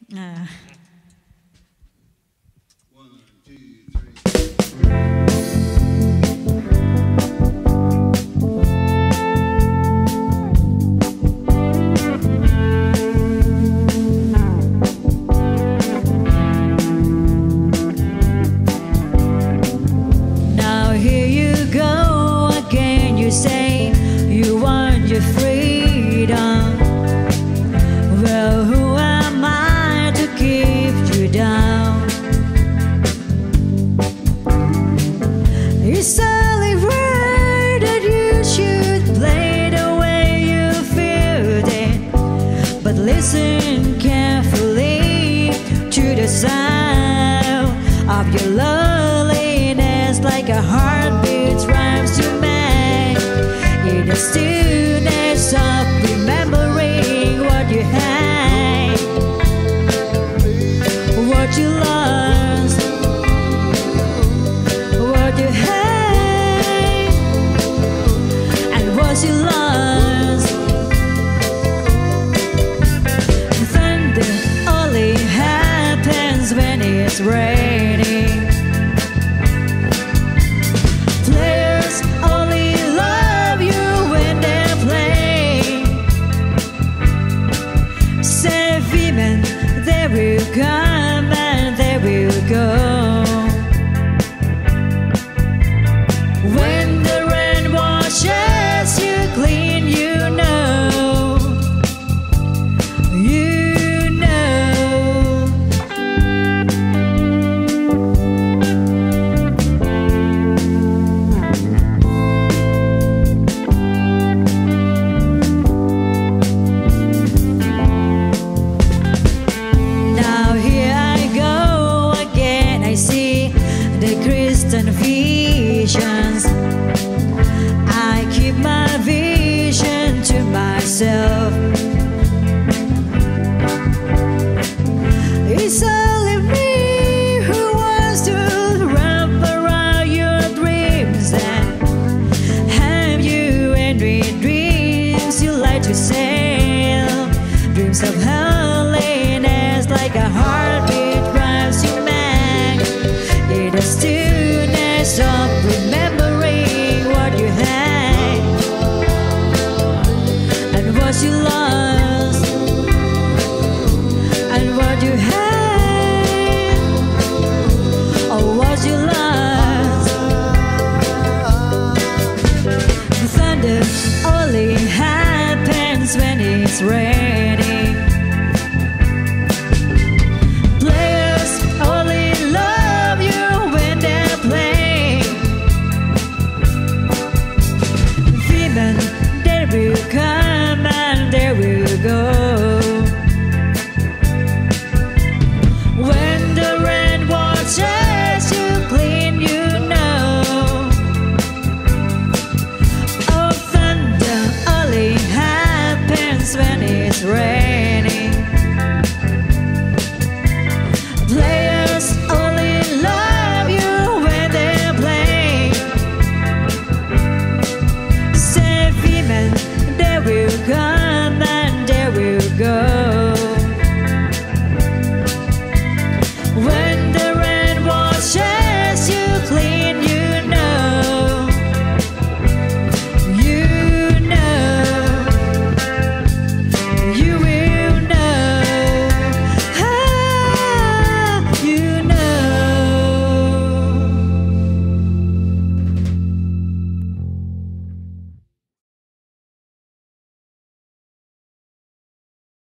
À. Now here you go again, you say you want your freedom. Well, who am I to keep you down? It's only right that you should play the way you feel it, but listen carefully to the sound of your loneliness, like a heartbeat rhymes to make in the stillness of remembering what you had, what you lost, what you had, and what you lost. Thunder only happens when it's raining. Players only love you when they're playing. Savvy men, they will come and they will go. When the rain washes you clean, you know, you know. Now here I go again, I see the Christian visions. I keep my vision to myself. It's only me who wants to wrap around your dreams and have you in dreams you like to sail, dreams of